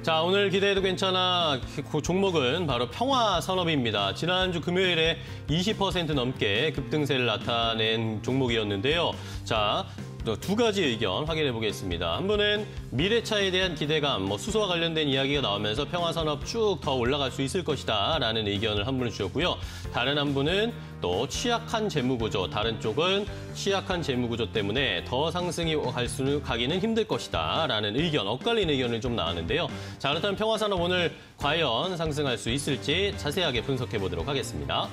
자, 오늘 기대해도 괜찮아. 그 종목은 바로 평화산업입니다. 지난주 금요일에 20% 넘게 급등세를 나타낸 종목이었는데요. 자, 두 가지 의견 확인해 보겠습니다. 한 분은 미래차에 대한 기대감, 수소와 관련된 이야기가 나오면서 평화산업 쭉 더 올라갈 수 있을 것이다 라는 의견을 한 분은 주셨고요. 다른 한 분은 또 취약한 재무구조, 다른 쪽은 취약한 재무구조 때문에 더 상승이 가기는 힘들 것이다 라는 의견, 엇갈린 의견을 좀 나왔는데요. 자, 그렇다면 평화산업 오늘 과연 상승할 수 있을지 자세하게 분석해 보도록 하겠습니다.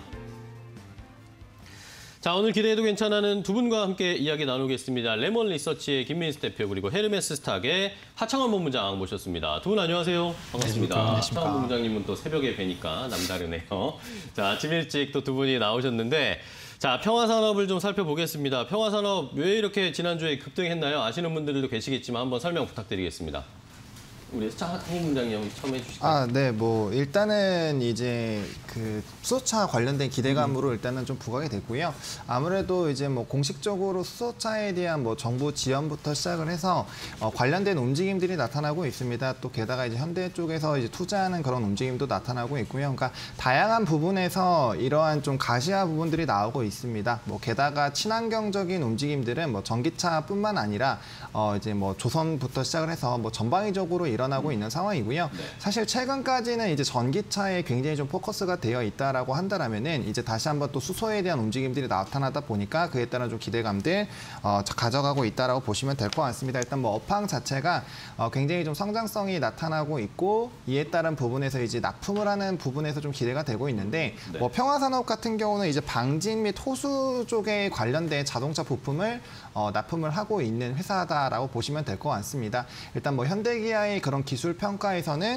자, 오늘 기대해도 괜찮아는 두 분과 함께 이야기 나누겠습니다. 레몬 리서치의 김민수 대표 그리고 헤르메스 스탁의 하창원 본부장 모셨습니다. 두 분 안녕하세요. 반갑습니다. 하창원 본부장님은 또 새벽에 뵈니까 남다르네요. 자, 아침 일찍 또 두 분이 나오셨는데 자, 평화산업을 좀 살펴보겠습니다. 평화산업 왜 이렇게 지난주에 급등했나요? 아시는 분들도 계시겠지만 한번 설명 부탁드리겠습니다. 우리 하창원 본부장님 처음 해주실까요? 네, 일단은 이제 그 수소차 관련된 기대감으로 일단은 좀 부각이 됐고요. 아무래도 이제 공식적으로 수소차에 대한 정부 지원부터 시작을 해서 관련된 움직임들이 나타나고 있습니다. 또 게다가 이제 현대 쪽에서 이제 투자하는 그런 움직임도 나타나고 있고요. 그러니까 다양한 부분에서 이러한 좀 가시화 부분들이 나오고 있습니다. 게다가 친환경적인 움직임들은 전기차뿐만 아니라 이제 조선부터 시작을 해서 전방위적으로 일어나고 있는 상황이고요. 네. 사실 최근까지는 이제 전기차에 굉장히 좀 포커스가 되어 있다라고 한다라면은 이제 다시 한번 또 수소에 대한 움직임들이 나타나다 보니까 그에 따른 좀 기대감들 가져가고 있다라고 보시면 될 것 같습니다. 일단 업황 자체가 굉장히 좀 성장성이 나타나고 있고 이에 따른 부분에서 이제 납품을 하는 부분에서 좀 기대가 되고 있는데 네. 평화산업 같은 경우는 이제 방진 및 호수 쪽에 관련된 자동차 부품을 납품을 하고 있는 회사다라고 보시면 될 것 같습니다. 일단 현대기아의 그런 기술 평가에서는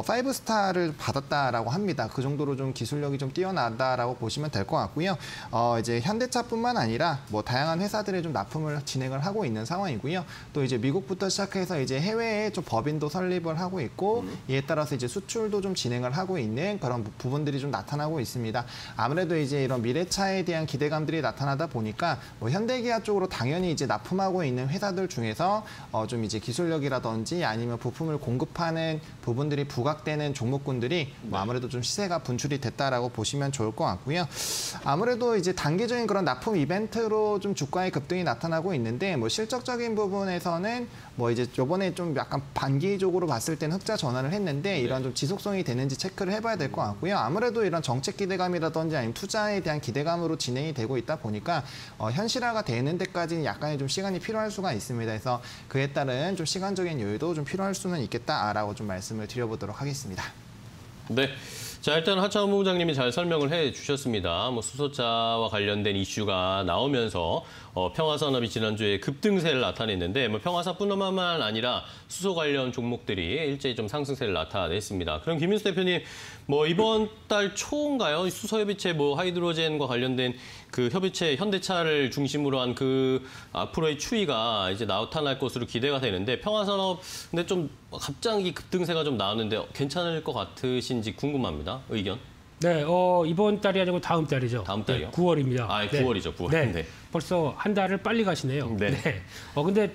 5스타를 받았다라고 합니다. 그 정도로 좀 기술력이 좀 뛰어나다라고 보시면 될 것 같고요. 이제 현대차뿐만 아니라 다양한 회사들의 좀 납품을 진행을 하고 있는 상황이고요. 또 이제 미국부터 시작해서 이제 해외에 좀 법인도 설립을 하고 있고 이에 따라서 이제 수출도 좀 진행을 하고 있는 그런 부분들이 좀 나타나고 있습니다. 아무래도 이제 이런 미래차에 대한 기대감들이 나타나다 보니까 현대기아 쪽으로 당연히 이제 납품하고 있는 회사들 중에서 좀 이제 기술력이라든지 아니면 부품을 공급하는 부분들이 부각되는 종목군들이 아무래도 좀 시세가 분출이 됐다라고 보시면 좋을 것 같고요. 아무래도 이제 단기적인 그런 납품 이벤트로 좀 주가의 급등이 나타나고 있는데 실적적인 부분에서는 이제 요번에 좀 약간 반기적으로 봤을 때는 흑자 전환을 했는데 이런 좀 지속성이 되는지 체크를 해봐야 될 것 같고요. 아무래도 이런 정책 기대감이라든지 아니면 투자에 대한 기대감으로 진행이 되고 있다 보니까 현실화가 되는 데까지는 약간의 좀 시간이 필요할 수가 있습니다. 그래서 그에 따른 좀 시간적인 여유도 좀 필요할 수는 있겠다라고 좀 말씀을 드려보도록 하겠습니다. 네. 자, 일단 하창원 본부장님이 잘 설명을 해주셨습니다. 수소차와 관련된 이슈가 나오면서 평화산업이 지난주에 급등세를 나타냈는데 평화사뿐만 아니라 수소 관련 종목들이 일제히 좀 상승세를 나타냈습니다. 그럼 김민수 대표님, 이번 달 초인가요? 수소협의체 하이드로젠과 관련된 그 협의체 현대차를 중심으로 한 그 앞으로의 추이가 이제 나타날 것으로 기대가 되는데 평화산업 근데 좀 갑자기 급등세가 좀 나왔는데 괜찮을 것 같으신지 궁금합니다. 의견? 네, 이번 달이 아니고 다음 달이죠. 다음 달이요? 네, 9월입니다. 아, 9월이죠, 9월. 네. 네. 벌써 한 달을 빨리 가시네요. 네. 네. 근데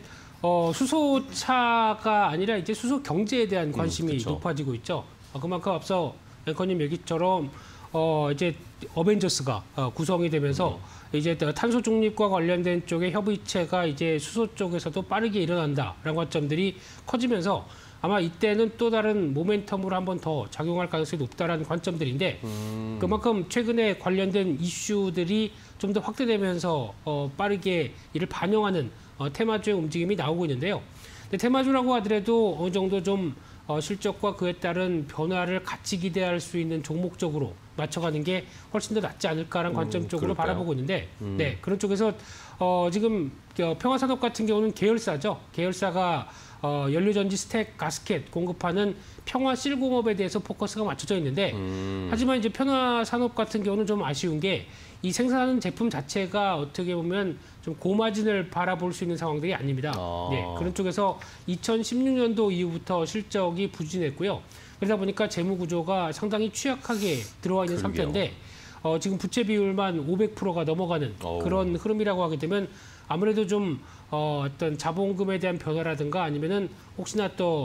수소차가 아니라 이제 수소 경제에 대한 관심이 높아지고 있죠. 그만큼 앞서 앵커님 얘기처럼 이제 어벤져스가 구성이 되면서 이제 탄소 중립과 관련된 쪽의 협의체가 이제 수소 쪽에서도 빠르게 일어난다라는 관점들이 커지면서 아마 이때는 또 다른 모멘텀으로 한 번 더 작용할 가능성이 높다라는 관점들인데 그만큼 최근에 관련된 이슈들이 좀 더 확대되면서 빠르게 이를 반영하는 테마주의 움직임이 나오고 있는데요. 근데 테마주라고 하더라도 어느 정도 좀 실적과 그에 따른 변화를 같이 기대할 수 있는 종목적으로 맞춰가는 게 훨씬 더 낫지 않을까라는 관점 쪽으로 그럴까요? 바라보고 있는데 네, 그런 쪽에서 지금 평화산업 같은 경우는 계열사죠. 계열사가 연료전지 스택 가스켓 공급하는 평화실공업에 대해서 포커스가 맞춰져 있는데 하지만 이제 평화산업 같은 경우는 좀 아쉬운 게 이 생산하는 제품 자체가 어떻게 보면 좀 고마진을 바라볼 수 있는 상황들이 아닙니다. 네, 그런 쪽에서 2016년도 이후부터 실적이 부진했고요. 그러다 보니까 재무 구조가 상당히 취약하게 들어와 있는 상태인데 지금 부채 비율만 500%가 넘어가는 그런 흐름이라고 하게 되면 아무래도 좀 어떤 자본금에 대한 변화라든가 아니면은 혹시나 또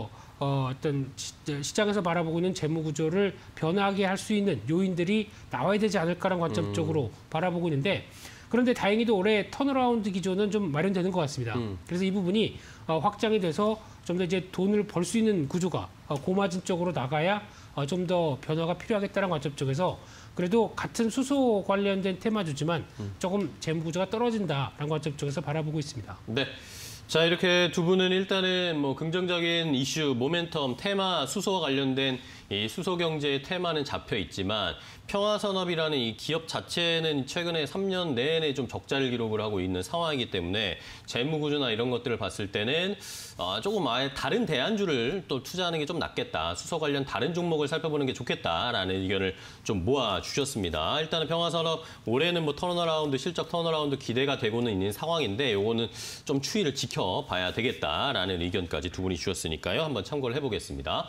어떤 시장에서 바라보고 있는 재무 구조를 변하게 할 수 있는 요인들이 나와야 되지 않을까라는 관점 쪽으로 바라보고 있는데 그런데 다행히도 올해 턴어라운드 기조는 좀 마련되는 것 같습니다. 그래서 이 부분이 확장이 돼서 좀 더 이제 돈을 벌 수 있는 구조가 고마진 쪽으로 나가야 좀 더 변화가 필요하겠다는 관점 쪽에서 그래도 같은 수소 관련된 테마주지만 조금 재무 구조가 떨어진다라는 관점 쪽에서 바라보고 있습니다. 네. 자, 이렇게 두 분은 일단은 뭐 긍정적인 이슈, 모멘텀, 테마, 수소와 관련된 이 수소 경제의 테마는 잡혀 있지만 평화산업이라는 이 기업 자체는 최근에 3년 내내 좀 적자를 기록을 하고 있는 상황이기 때문에 재무 구조나 이런 것들을 봤을 때는 조금 아예 다른 대안주를 또 투자하는 게 좀 낫겠다. 수소 관련 다른 종목을 살펴보는 게 좋겠다라는 의견을 좀 모아주셨습니다. 일단은 평화산업 올해는 뭐 턴어라운드, 실적 턴어라운드 기대가 되고는 있는 상황인데 요거는 좀 추이를 지켜봐야 되겠다라는 의견까지 두 분이 주셨으니까요. 한번 참고를 해보겠습니다.